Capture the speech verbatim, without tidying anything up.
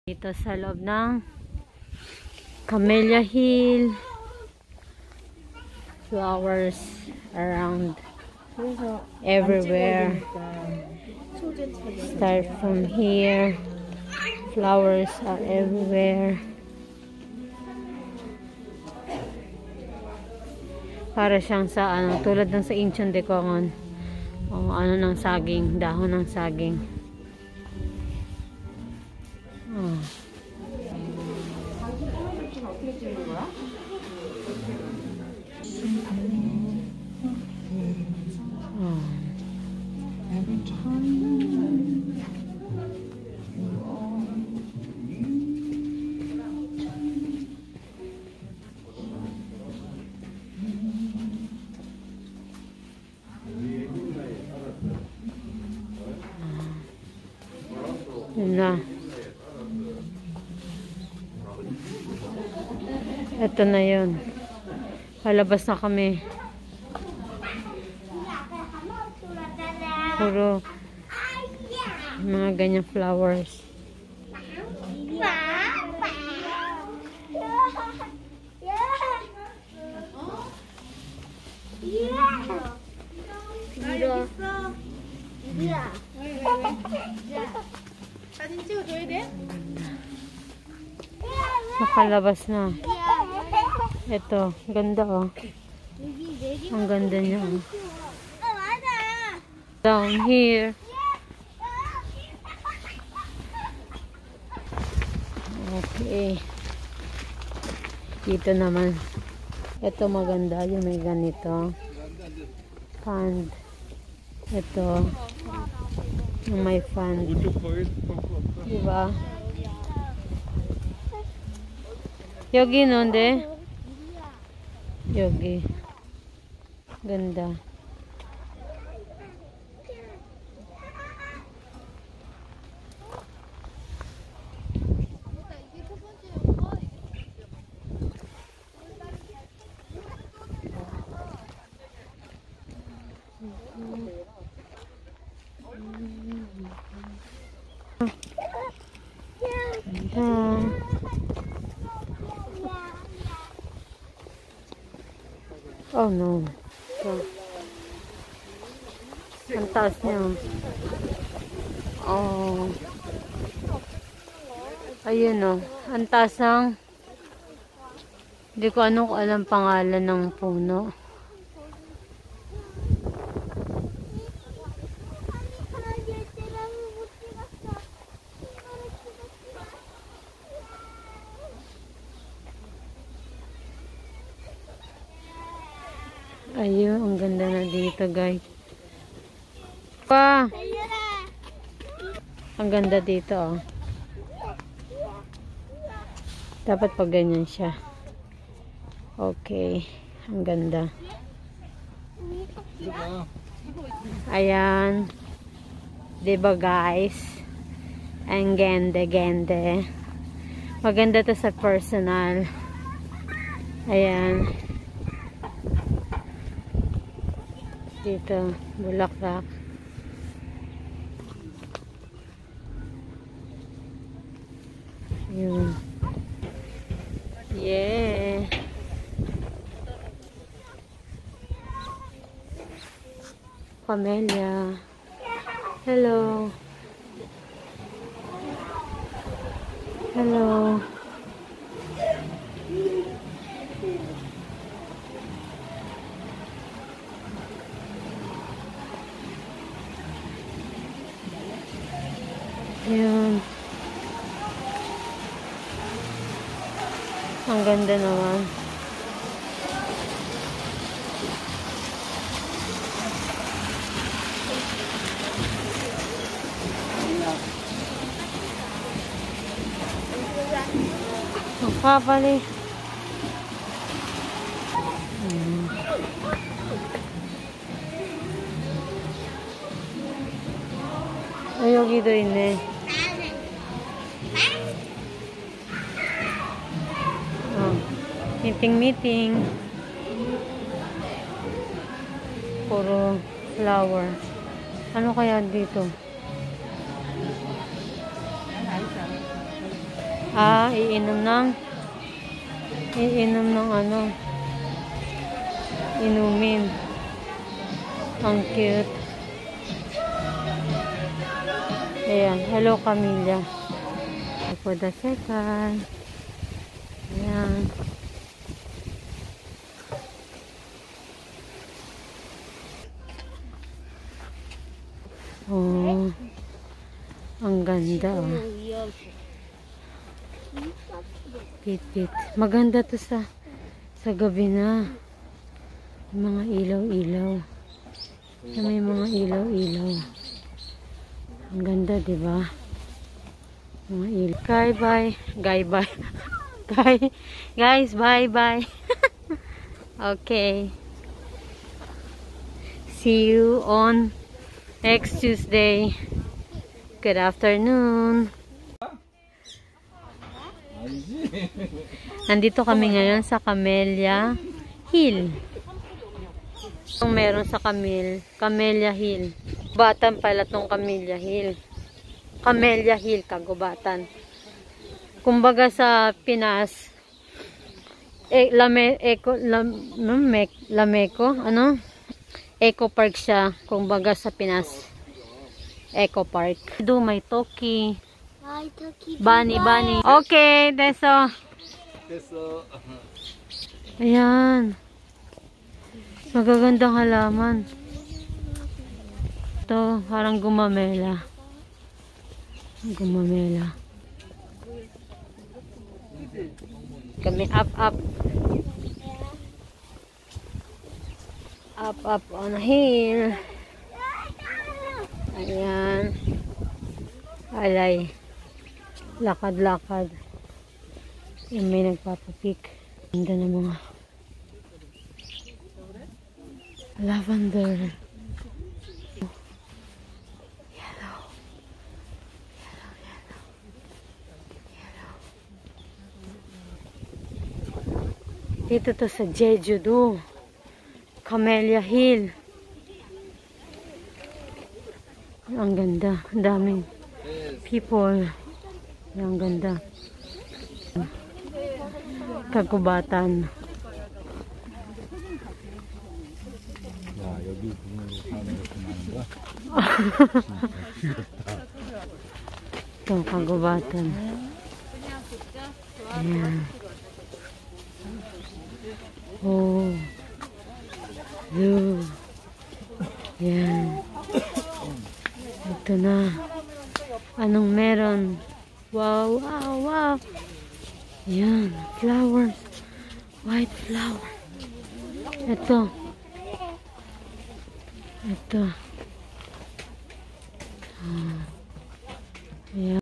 Dito sa loob ng Camellia Hill. Flowers around everywhere. Start from here. Flowers are everywhere. Para siyang sa ano, tulad ng sa Incheon Daekwongon. O ano ng saging, dahon ng saging. Oh. Oh. Yun na. Ito na yun. Palabas na kami. Puro mga ganyang flowers. Nakalabas na. Ito, ganda oh. Ang ganda niya oh. Down here. Okay. Dito naman. Ito maganda. Yung may ganito. Fund. Ito. Yung may fund. Diba? Yogi nonde? Yogi. Ganda. Ganda. Oh no. So, ang taas niya. Oh. Ayun oh. Ang taas ng hindi ko ano alam pangalan ng puno. Ayun, ang ganda na dito guys. Pa! Ang ganda dito oh. Dapat pag ganyan siya. Okay. Ang ganda. Ayan. Diba guys? Ang ganda-ganda. Maganda to sa personal. Ayan. Dito, bulaklak. Yun. Yeah. Camellia. Hello. Hello. Ayan. Ang ganda naman. Magpapali. Hmm. Ayaw rin eh. Meeting-meeting. Puro flower. Ano kaya dito? Ah, iinom ng iinom ng ano, inumin. Ang cute. Ayan, hello Camilla. For the second. Ayan. Oh, ang ganda oh. Pit-pit. Maganda to sa sa gabi na. Mga ilaw-ilaw. May mga ilaw-ilaw. Ang ganda, di ba? Mga ilaw. Bye bye. Guy bye. Guy. Guys, bye bye. Okay. See you on next Tuesday. Good afternoon. Nandito kami ngayon sa Camellia Hill. Ang meron sa Camel, Camellia Hill. Kagubatan pala tong Camellia Hill. Camellia Hill, kagubatan. Kumbaga sa Pinas, eh, lame, eco, lame, Lameco, ano? Eco Park siya. Kumbaga sa Pinas, Eco Park. Do may Toki. Bunny, bunny. Okay, Deso. Deso. Ayan. Magagandang halaman. Ito, parang gumamela. Gumamela. Kami up, up. Up, up on a hill. Ayan. Alay. Lakad-lakad. Yung may nagpapapik. Ganda na mga lavender. Yellow. Yellow, yellow. Yellow. Dito to sa Jeju-do. Camellia Hill. Ang ganda. Ang daming people. Ang ganda. Kagubatan. 여기 보면 사람이 이렇게 많은 거야? Ito, kagubatan. Ayan. Oh. Blue. Ayan. Ito na. Anong meron? Wow, wow, wow. Ayan. Flowers. White flower. Ito. Ito. Ah. Ayan.